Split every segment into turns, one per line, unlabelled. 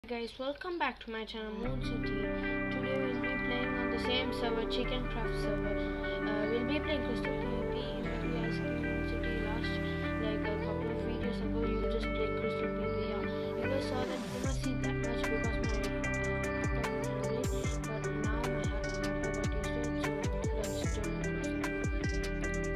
Guys, welcome back to my channel Moon City. Today we'll be playing on the same server, Chicken Craft server. We'll be playing Crystal PvP. If you guys in Moon City last like a couple of videos ago, you just played Crystal PvP. Yeah, you guys saw that you not see that much because my laptop was late, but now my laptop got used to it, so let's join Crystal.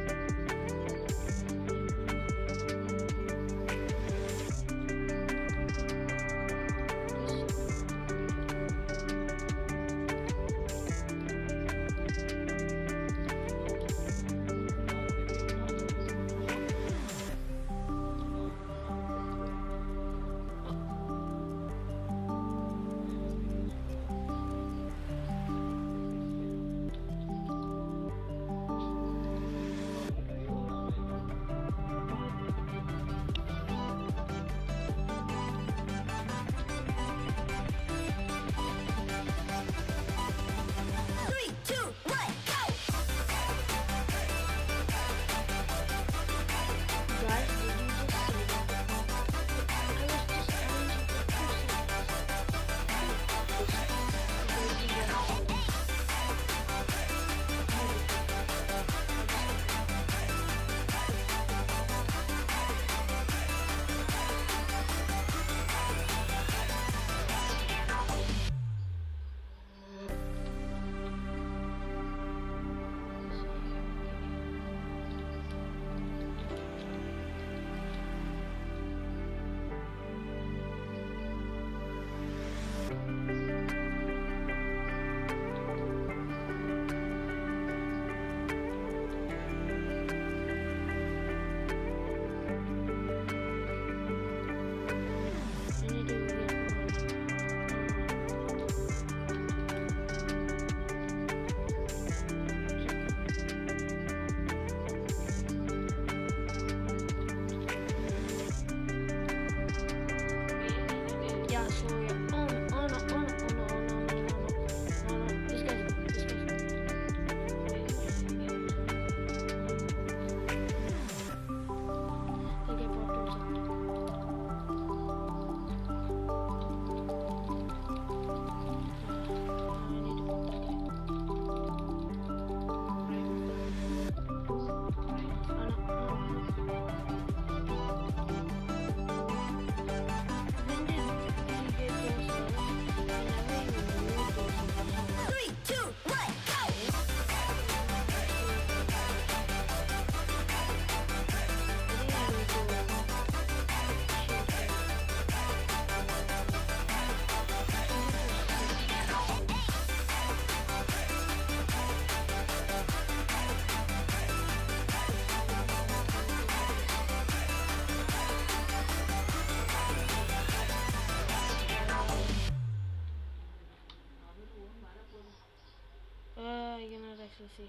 You cannot actually see.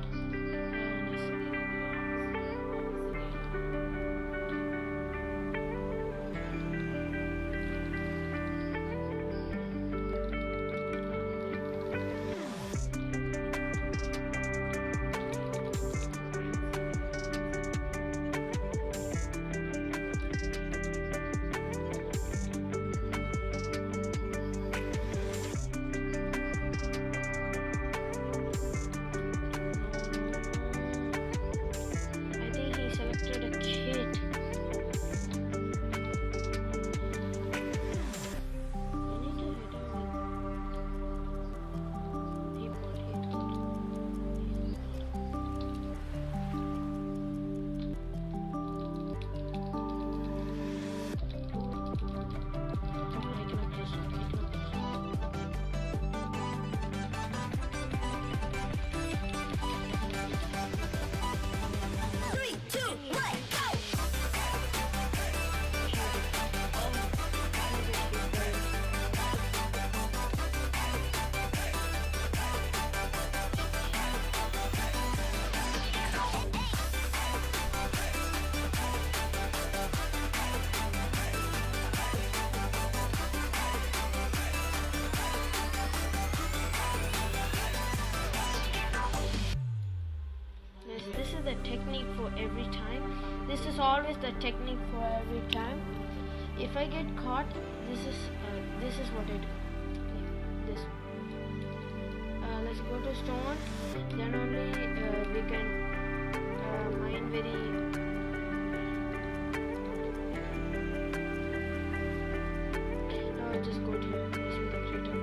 This is the technique for every time. This is always the technique for every time. If I get caught, this is this is what I do. Like this. Let's go to stone. Then only we can mine very. Now I just go to this with the creator.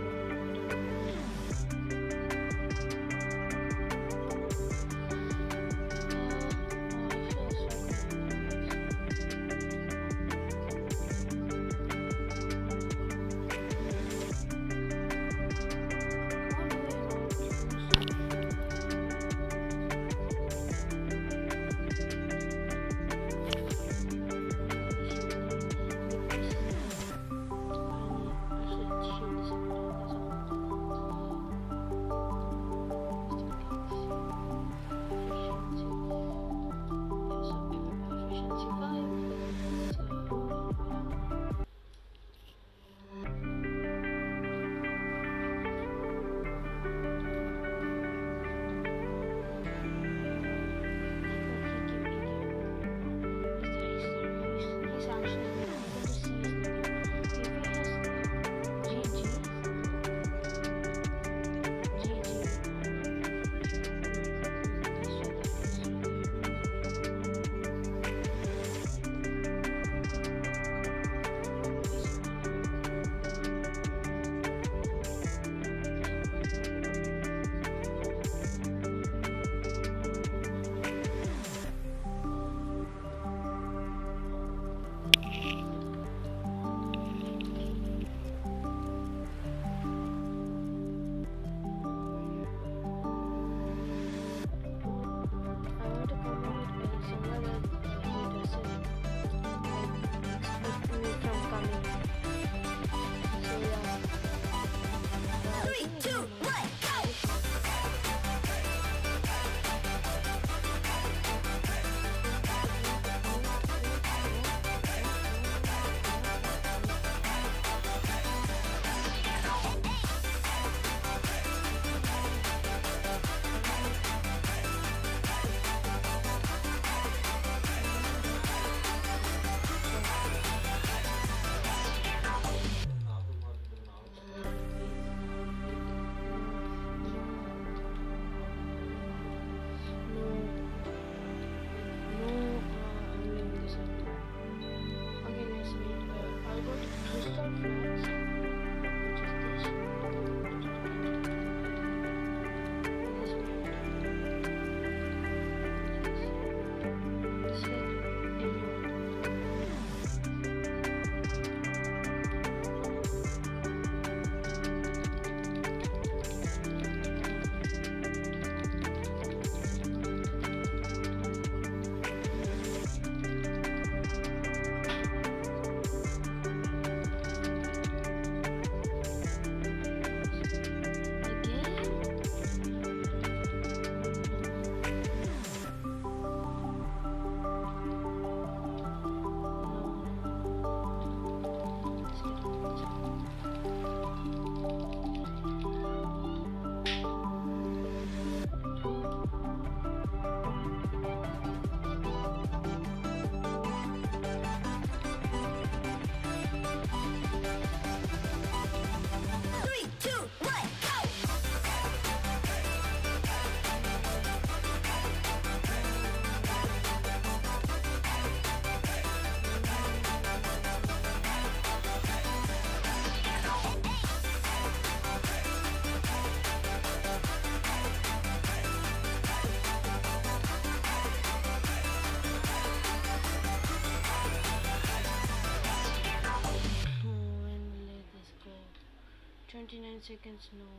seconds, no.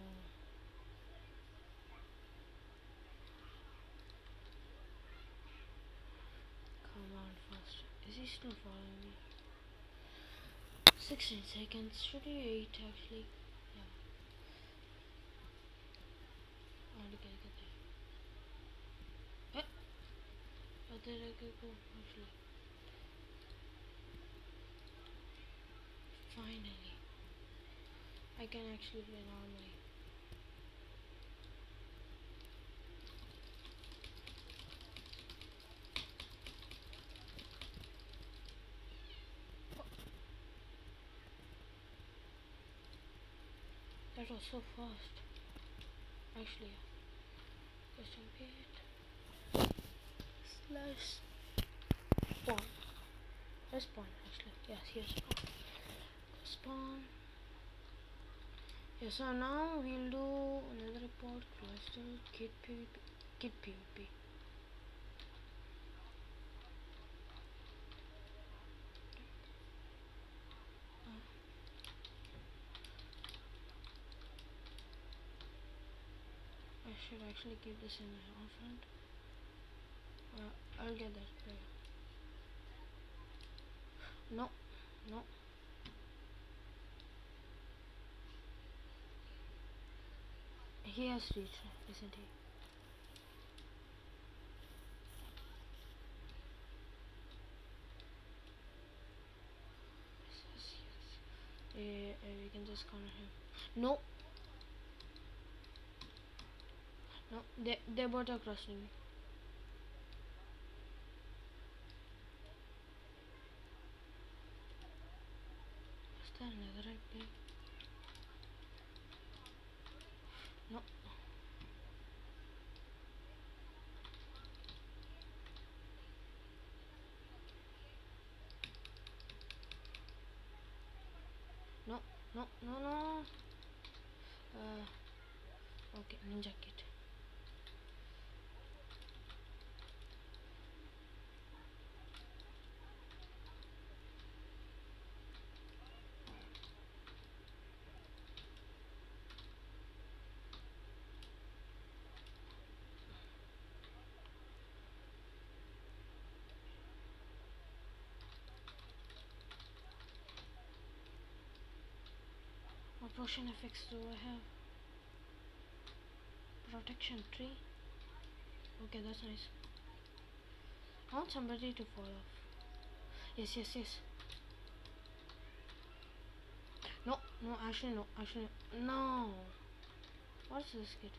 Come on, faster. Is he still following me? 16 seconds. Should he 8 actually? Yeah. get there. There I could go actually. Finally. I can actually play normally. That was so fast. Actually, custom pit slash spawn. Let's spawn actually. Yes, here's spawn. Spawn. Yeah, so now we'll do another report. Crystal kit PvP. Kit PvP. I should actually keep this in my front. I'll get that player. No, no. He has reached, isn't he? Yes, yes. We can just corner him. No, no. They both are crossing me. Is there another right there? No. No, no, no, no. Okay, ninja kit. What potion effects do I have? Protection tree. Okay, that's nice. I want somebody to fall off. Yes, yes, yes. No, no, actually no, actually no. What's this kid?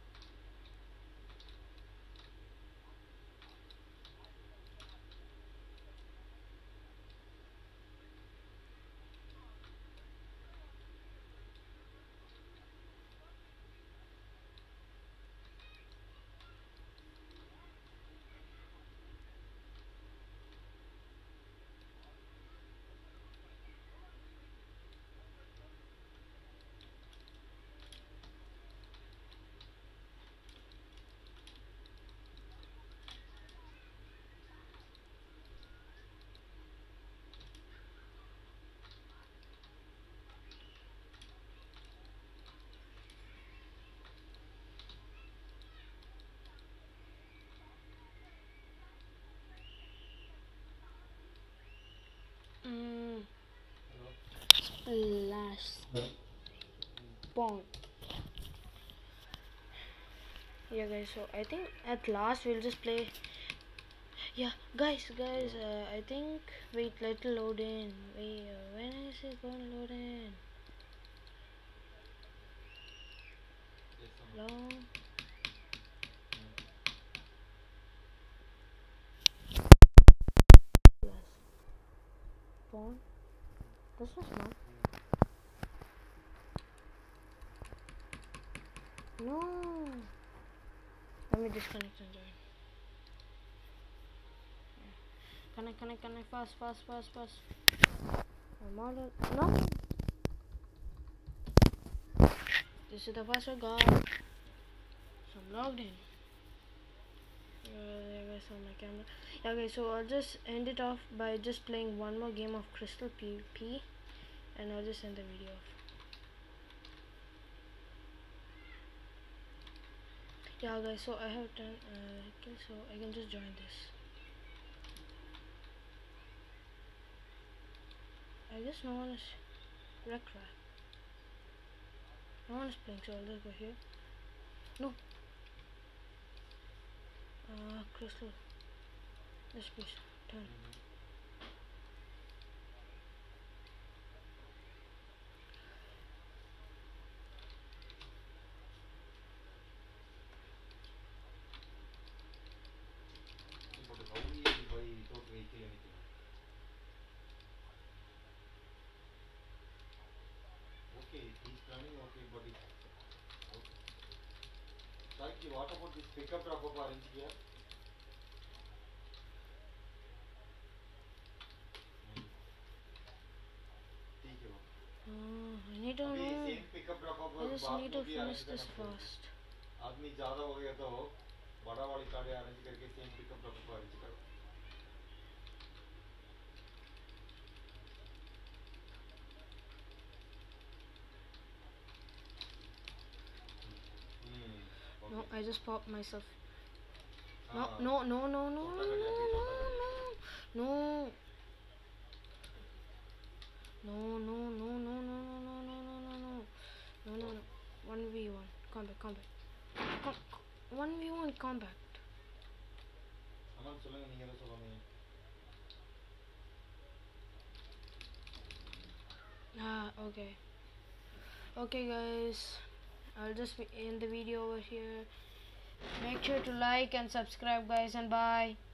Splash spawn. Yeah, guys. So I think at last we'll just play. Yeah, guys. I think wait, let it load in. Wait, when is it going to load in? Hello. Yes. Spawn. This was smart. No. Let me disconnect and join. Connect, fast. I'm on it. No. This is the password, guys. So I'm logged in. Yeah, guys, on my camera. Yeah, guys. So I'll just end it off by just playing one more game of Crystal PvP, and I'll just end the video off. Yeah, guys. So I have done. Okay, so I can just join this. I guess no one is Recra. No one is playing, so I'll just go here. No. Crystal. Yes, please. Turn.
But how we buy without vehicle anything? Okay, he's running okay, but if Saiki, what about this pickup drop up arrange किया? नहीं, ठीक है वो.
I need to
अभी
know.
same pickup drop up
I just
बाद
need
में
to
भी
finish
arrange
this
करना पड़ेगा.
fast.
आदमी ज़्यादा हो गया तो बड़ा वाली गाड़ी अरेंज करके सेम पिकअप ड्रॉप को अरेंज करो.
No,
Okay.
I just popped myself. No,
हाँ,
no, no, no, no, no,
छोटा गाड़ी अभी छोटा गाड़ी.
no, no, no, no, no, no, no, no, no, no, no, no, no, no. 1v1. Combat, combat. 1v1 combat.
அண்ணா சொல்லுங்க, நீங்க எதை சொல்லுங்க.
Okay. Okay, guys. I'll just end the video over here. Make sure to like and subscribe, guys, and bye.